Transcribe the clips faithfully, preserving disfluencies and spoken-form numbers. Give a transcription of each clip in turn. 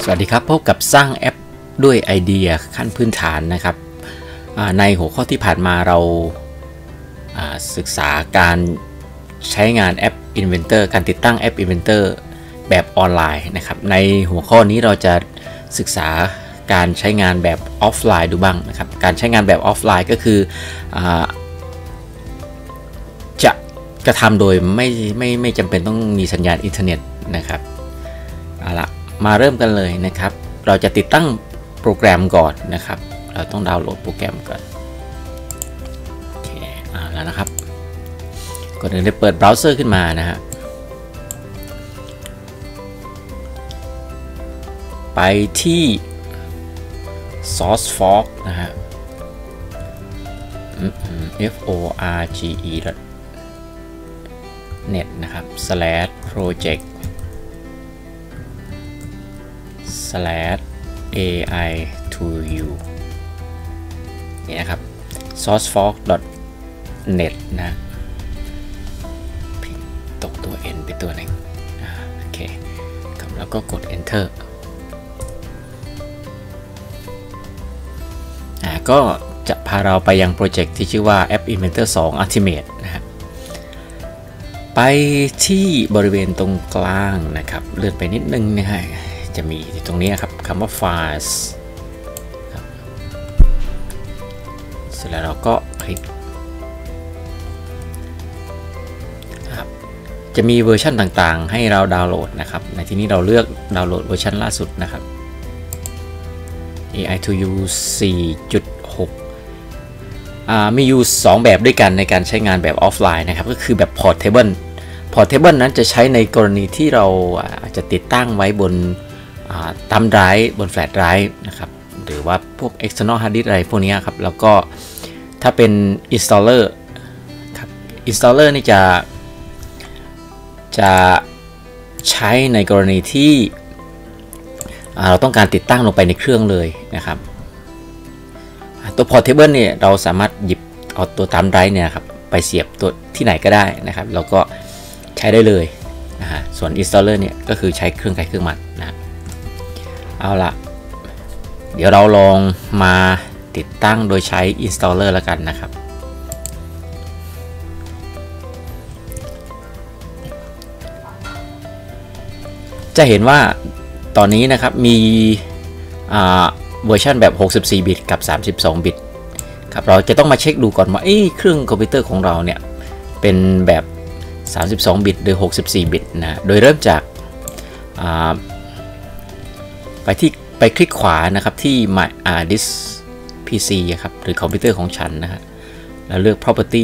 สวัสดีครับพบกับสร้างแอปด้วยไอเดียขั้นพื้นฐานนะครับในหัวข้อที่ผ่านมาเราศึกษาการใช้งานแอป Inventor การติดตั้งแอป Inventor แบบออนไลน์นะครับในหัวข้อนี้เราจะศึกษาการใช้งานแบบออฟไลน์ดูบ้างนะครับการใช้งานแบบออฟไลน์ก็คือจะกระทำโดยไม่ไม่ไม่จำเป็นต้องมีสัญญาณอินเทอร์เน็ตนะครับเอาละมาเริ่มกันเลยนะครับเราจะติดตั้งโปรแกรมก่อนนะครับเราต้องดาวน์โหลดโปรแกรมก่อนโอเคเอาแล้วนะครับก่อนอื่นได้เปิดเบราว์เซอร์ขึ้นมานะฮะไปที่ sourceforge นะฮะ f o r g e net นะครับ slash project slash ai to you นี่นะครับ sourceforge net นะตกตัว n ไปตัวหนึ่งโอเคครับแล้วก็กด enter อ่าก็จะพาเราไปยังโปรเจกต์ที่ชื่อว่า App Inventor ทู Ultimate นะครับไปที่บริเวณตรงกลางนะครับเลื่อนไปนิดนึงนะฮะจะมีตรงนี้ครับคำว่า Files เสร็จแล้วเราก็คลิกครับจะมีเวอร์ชันต่างๆให้เราดาวน์โหลดนะครับในที่นี้เราเลือกดาวน์โหลดเวอร์ชันล่าสุดนะครับ เอ ไอ ทู ยู สี่จุดหก มีอยู่สองแบบด้วยกันในการใช้งานแบบออฟไลน์นะครับก็คือแบบ Portable Portable นั้นจะใช้ในกรณีที่เราอาจจะติดตั้งไว้บนตั้มไดรฟ์บนแฟลชไดรฟ์นะครับหรือว่าพวก external hard disk อะไรพวกนี้ครับแล้วก็ถ้าเป็น installer ครับ installer นี่จะจะใช้ในกรณีที่เราต้องการติดตั้งลงไปในเครื่องเลยนะครับตัว portable เนี่ยเราสามารถหยิบเอาตัวตั้มไดรฟ์เนี่ยครับไปเสียบตัวที่ไหนก็ได้นะครับแล้วก็ใช้ได้เลยนะฮะส่วน installer เนี่ยก็คือใช้เครื่องใครเครื่องมันนะเอาละเดี๋ยวเราลองมาติดตั้งโดยใช้ installer แล้วกันนะครับจะเห็นว่าตอนนี้นะครับมีเวอร์ชันแบบหกสิบสี่บิตกับสามสิบสองบิตครับเราจะต้องมาเช็คดูก่อนว่าเครื่องคอมพิวเตอร์ของเราเนี่ยเป็นแบบสามสิบสองบิตหรือหกสิบสี่บิตนะโดยเริ่มจากไปที่ไปคลิกขวานะครับที่ My Disk พี ซี ครับหรือคอมพิวเตอร์ของฉันนะฮะแล้วเลือก Property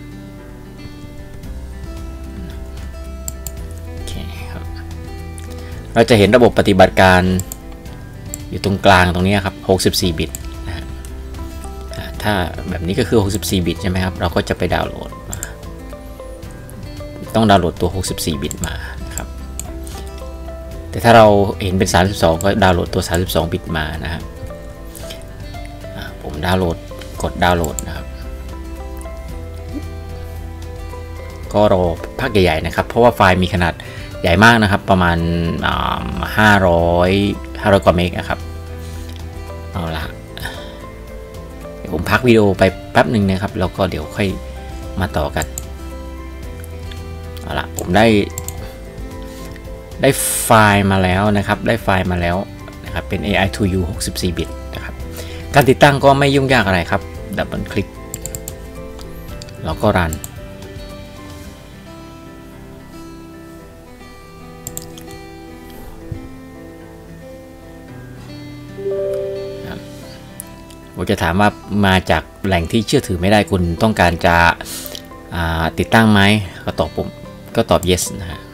โอเคครับเราจะเห็นระบบปฏิบัติการอยู่ตรงกลางตรงนี้ครับหกสิบสี่บิตนะฮะถ้าแบบนี้ก็คือหกสิบสี่บิตใช่ไหมครับเราก็จะไปดาวน์โหลดมาต้องดาวน์โหลดตัวหกสิบสี่บิตมานะครับแต่ถ้าเราเห็นเป็นสามสิบสองก็ดาวน์โหลดตัวสามสิบสองบิตมานะครับผมดาวน์โหลดกดดาวน์โหลดนะครับก็รอพักใหญ่ๆนะครับเพราะว่าไฟล์มีขนาดใหญ่มากนะครับประมาณห้าร้อย ห้าร้อยกว่าเมกนะครับเอาละเดี๋ยวผมพักวิดีโอไปแป๊บหนึ่งนะครับแล้วก็เดี๋ยวค่อยมาต่อกันเอาละผมได้ได้ไฟล์มาแล้วนะครับได้ไฟล์มาแล้วนะครับเป็น เอ ไอ ทู ยู หกสิบสี่บิตนะครับการติดตั้งก็ไม่ยุ่งยากอะไรครับดับเบิลคลิกแล้วก็รันผมจะถามว่ามาจากแหล่งที่เชื่อถือไม่ได้คุณต้องการจะติดตั้งไหมก็ตอบผมก็ตอบ yes นะฮะ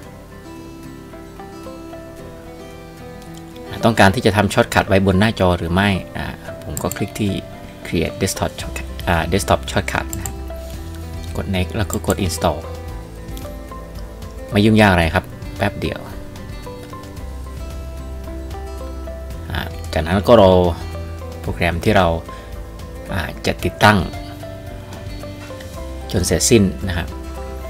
ต้องการที่จะทำช็อตคัทไว้บนหน้าจอหรือไม่ผมก็คลิกที่ create desktop shortcut desktop shortcut นะกด next แล้วก็กด install ไม่ยุ่งยากอะไรครับแป๊บเดียวจากนั้นก็รอโปรแกรมที่เราจะติดตั้งจนเสร็จสิ้นนะครับ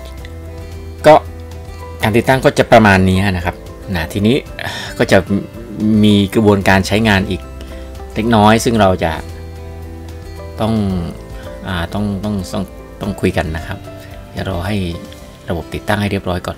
ก็การติดตั้งก็จะประมาณนี้นะครับนะทีนี้ก็จะมีกระบวนการใช้งานอีกเล็กน้อยซึ่งเราจะต้องอ่าต้องต้องต้องต้องคุยกันนะครับเดี๋ยวรอให้ระบบติดตั้งให้เรียบร้อยก่อน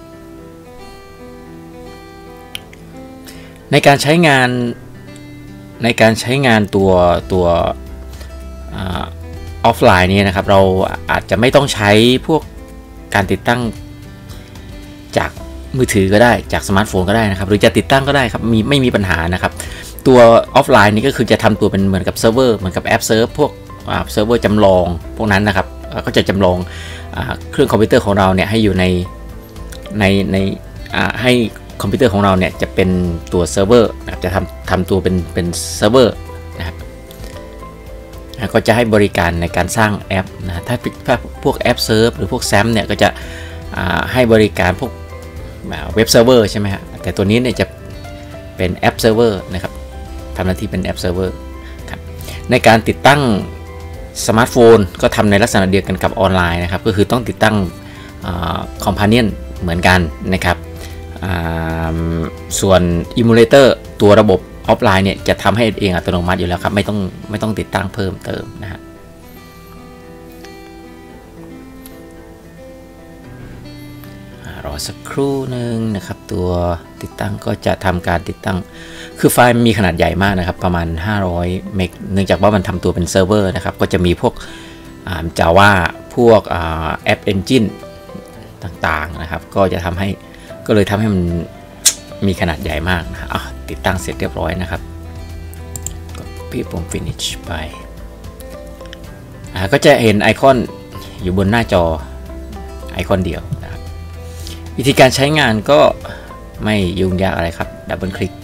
ในการใช้งานในการใช้งานตัวตัวออฟไลน์นี้นะครับเราอาจจะไม่ต้องใช้พวกการติดตั้งจากมือถือก็ได้จากสมาร์ทโฟนก็ได้นะครับหรือจะติดตั้งก็ได้ครับมีไม่มีปัญหานะครับตัวออฟไลน์นี้ก็คือจะทำตัวเป็นเหมือนกับเซิร์ฟเวอร์เหมือนกับแอปเซิร์ฟพวกเซิร์ฟเวอร์จำลองพวกนั้นนะครับก็จะจำลองเครื่องคอมพิวเตอร์ของเราเนี่ยให้อยู่ในในในให้คอมพิวเตอร์ของเราเนี่ยจะเป็นตัวเซิร์ฟเวอร์นะครับจะทำทำตัวเป็นเป็นเซิร์ฟเวอร์นะครับก็จะให้บริการในการสร้างแอปนะถ้าพวกแอปเซิร์ฟหรือพวกแซมเนี่ยก็จะให้บริการพวกเว็บเซิร์ฟเวอร์ใช่ไหมฮะแต่ตัวนี้เนี่ยจะเป็นแอปเซิร์ฟเวอร์นะครับทำหน้าที่เป็นแอปเซิร์ฟเวอร์ครับในการติดตั้งสมาร์ทโฟนก็ทำในลักษณะเดียวกันกับออนไลน์นะครับก็คือต้องติดตั้งคอมพานีนเหมือนกันนะครับส่วนอิมูเลเตอร์ตัวระบบออฟไลน์เนี่ยจะทำให้เองอัตโนมัติอยู่แล้วครับไม่ต้องไม่ต้องติดตั้งเพิ่มเติมนะฮะรอสักครู่หนึ่งนะครับตัวติดตั้งก็จะทำการติดตั้งคือไฟล์มีขนาดใหญ่มากนะครับประมาณห้าร้อยเมกเนื่องจากว่ามันทำตัวเป็นเซิร์ฟเวอร์นะครับก็จะมีพวก Java พวกแอป Engine ต่างๆนะครับก็จะทำให้ก็เลยทำให้มันมีขนาดใหญ่มากนะติดตั้งเสร็จเรียบร้อยนะครับกดพี่ปุ่ม finish ไปก็จะเห็นไอคอนอยู่บนหน้าจอไอคอนเดียวนะครับวิธีการใช้งานก็ไม่ยุ่งยากอะไรครับดับเบิลคลิก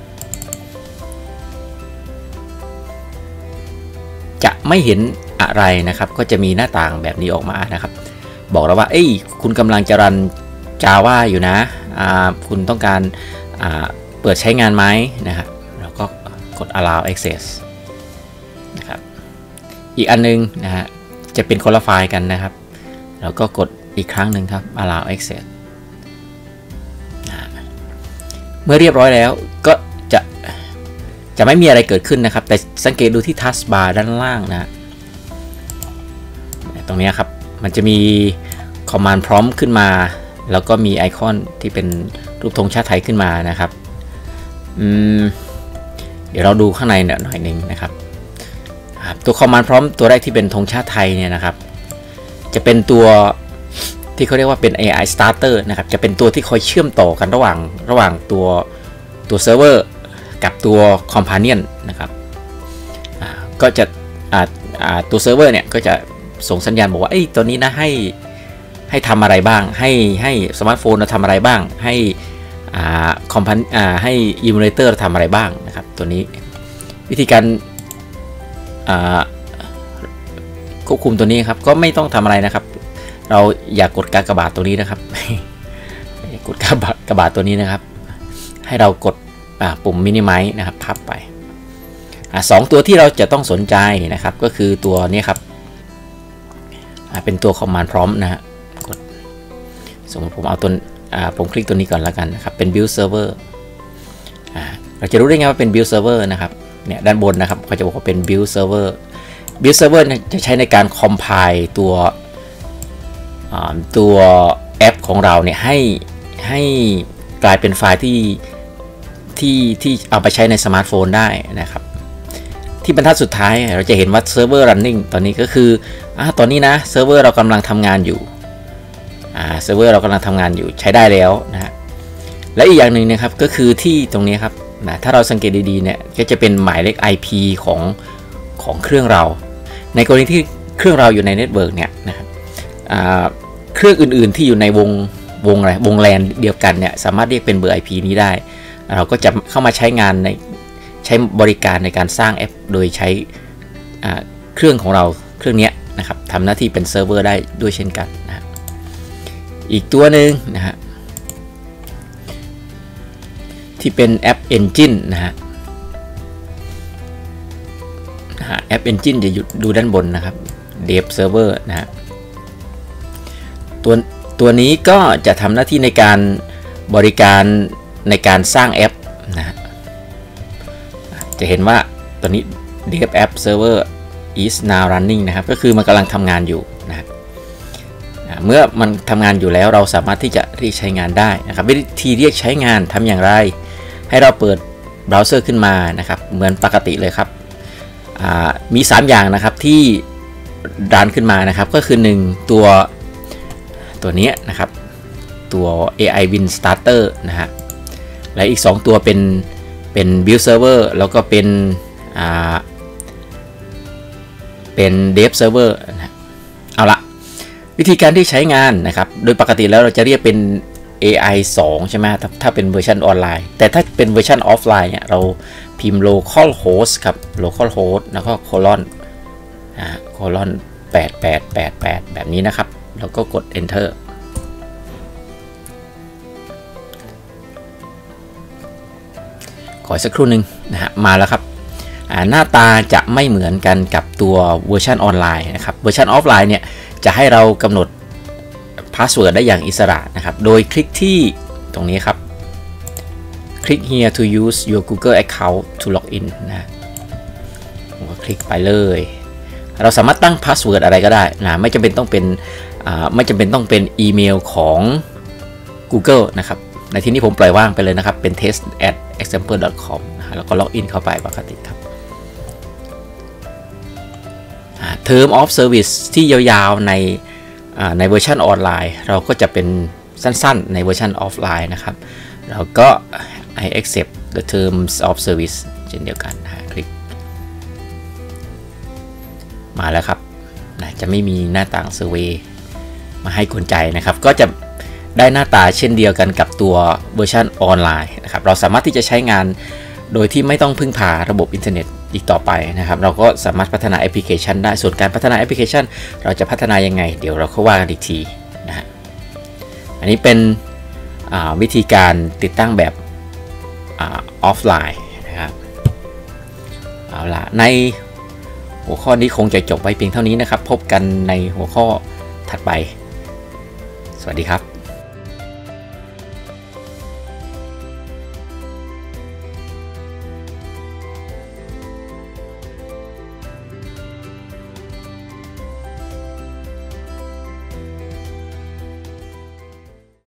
จะไม่เห็นอะไรนะครับก็จะมีหน้าต่างแบบนี้ออกมานะครับบอกเราว่าเอ้ยคุณกำลังจะรัน Java อยู่นะคุณต้องการเปิดใช้งานไหมนะครับแล้วก็กด allow access นะครับอีกอันนึงนะฮะจะเป็นคนละไฟล์กันนะครับแล้วก็กดอีกครั้งหนึ่งครับ allow access เมื่อเรียบร้อยแล้วก็จะจะไม่มีอะไรเกิดขึ้นนะครับแต่สังเกตดูที่ taskbar ด้านล่างนะตรงนี้ครับมันจะมี command prompt ขึ้นมาแล้วก็มีไอคอนที่เป็นรูปธงชาติไทยขึ้นมานะครับเดี๋ยวเราดูข้างในหน่อยหนึ่งนะครับตัว command prompt ตัวแรกที่เป็นธงชาติไทยเนี่ยนะครับจะเป็นตัวที่เขาเรียกว่าเป็น เอ ไอ starter นะครับจะเป็นตัวที่คอยเชื่อมต่อกันระหว่างระหว่างตัวตัวเซิร์ฟเวอร์กับตัว companion นะครับก็จะตัวเซิร์ฟเวอร์เนี่ยก็จะส่งสัญญาณบอกว่าไอ้ตัวนี้นะให้ให้ทำอะไรบ้างให้ให้สมาร์ทโฟนเราทำอะไรบ้างให้คอมพานีให้อิมูเลเตอร์ทำอะไรบ้างนะครับตัวนี้วิธีการควบคุมตัวนี้ครับก็ไม่ต้องทำอะไรนะครับเราอย่ากดกากบาทตัวนี้นะครับกดกากบาทกบาทตัวนี้นะครับให้เรากดปุ่มมินิไมซ์นะครับพับไปสองตัวที่เราจะต้องสนใจนะครับก็คือตัวนี้ครับเป็นตัว command prompt นะฮะกดสมมติผมเอาตัวผมคลิกตัวนี้ก่อนแล้วกันนะครับเป็น build server เราจะรู้ได้ไงว่าเป็น build server นะครับเนี่ยด้านบนนะครับเขาจะบอกว่าเป็น build server build server จะใช้ในการ compile ตัวตัวแอปของเราเนี่ยให้ให้กลายเป็นไฟล์ที่ที่ที่เอาไปใช้ในสมาร์ทโฟนได้นะครับที่บรรทัดสุดท้ายเราจะเห็นว่า server running ตอนนี้ก็คืออ่าตอนนี้นะเซิร์ฟเวอร์เรากำลังทำงานอยู่อ่าเซิร์ฟเวอร์เรากำลังทำงานอยู่ใช้ได้แล้วนะฮะและอีกอย่างหนึ่งนะครับก็คือที่ตรงนี้ครับนะถ้าเราสังเกตดีๆเนี่ยก็จะเป็นหมายเลข ไอ พี ของของเครื่องเราในกรณีที่เครื่องเราอยู่ในเน็ตเวิร์กเนี่ยนะครับอ่าเครื่องอื่นๆที่อยู่ในวงวงอะไรวงแลนเดียวกันเนี่ยสามารถเรียกเป็นเบอร์ ไอ พี นี้ได้เราก็จะเข้ามาใช้งานในใช้บริการในการสร้างแอปโดยใช้เครื่องของเราเครื่องนี้นะครับทำหน้าที่เป็นเซิร์ฟเวอร์ได้ด้วยเช่นกันนะอีกตัวหนึ่งนะฮะที่เป็นแอป Engine นะฮะแอป Engine จะอยู่ดูด้านบนนะครับ Dev Server นะฮะตัวตัวนี้ก็จะทำหน้าที่ในการบริการในการสร้างแอปนะฮะจะเห็นว่าตอนนี้ dev app server is now running นะครับก็คือมันกำลังทำงานอยู่นะเมื่อมันทำงานอยู่แล้วเราสามารถที่จะเรียกใช้งานได้นะครับวิธีเรียกใช้งานทำอย่างไรให้เราเปิดเบราว์เซอร์ขึ้นมานะครับเหมือนปกติเลยครับมีสามอย่างนะครับที่ดันขึ้นมานะครับก็คือหนึ่งตัวตัวนี้นะครับตัว เอ ไอ Win Starter นะฮะและอีกสองตัวเป็นเป็น Build Server แล้วก็เป็นอ่าเป็น Dev Server นะเอาละวิธีการที่ใช้งานนะครับโดยปกติแล้วเราจะเรียกเป็น เอ ไอ สอง ใช่ไหมถ้าถ้าเป็นเวอร์ชันออนไลน์แต่ถ้าเป็นเวอร์ชันออฟไลน์เนี่ยเราพิมพ์ localhost ครับ localhost แล้วก็ colon อ่า colon แปด แปด แปด แปดแบบนี้นะครับแล้วก็กด enter ขอสักครู่หนึ่งนะฮะมาแล้วครับหน้าตาจะไม่เหมือนกันกับตัวเวอร์ชันออนไลน์นะครับเวอร์ชันออฟไลน์เนี่ยจะให้เรากำหนดพาสเวิร์ดได้อย่างอิสระนะครับโดยคลิกที่ตรงนี้ครับคลิก here to use your Google account to log in นะผมก็คลิกไปเลยเราสามารถตั้งพาสเวิร์ดอะไรก็ได้นะไม่จำเป็นต้องเป็นไม่จำเป็นต้องเป็นอีเมลของ Google นะครับในที่นี้ผมปล่อยว่างไปเลยนะครับเป็น test at example dot com นะแล้วก็ล็อกอินเข้าไปปกติครับ Term of Service ที่ยาวๆในในเวอร์ชันออนไลน์เราก็จะเป็นสั้นๆในเวอร์ชันออฟไลน์นะครับเราก็ I accept the terms of service เช่นเดียวกันนะคลิกมาแล้วครับนะจะไม่มีหน้าต่าง survey มาให้กวนใจนะครับก็จะได้หน้าตาเช่นเดียวกันกับตัวเวอร์ชันออนไลน์นะครับเราสามารถที่จะใช้งานโดยที่ไม่ต้องพึ่งพาระบบอินเทอร์เน็ตอีกต่อไปนะครับเราก็สามารถพัฒนาแอปพลิเคชันได้ส่วนการพัฒนาแอปพลิเคชันเราจะพัฒนายังไงเดี๋ยวเราเข้าว่ากันอีกทีนะฮะอันนี้เป็นวิธีการติดตั้งแบบออฟไลน์นะครับเอาละในหัวข้อนี้คงจะจบไว้เพียงเท่านี้นะครับพบกันในหัวข้อถัดไปสวัสดีครับ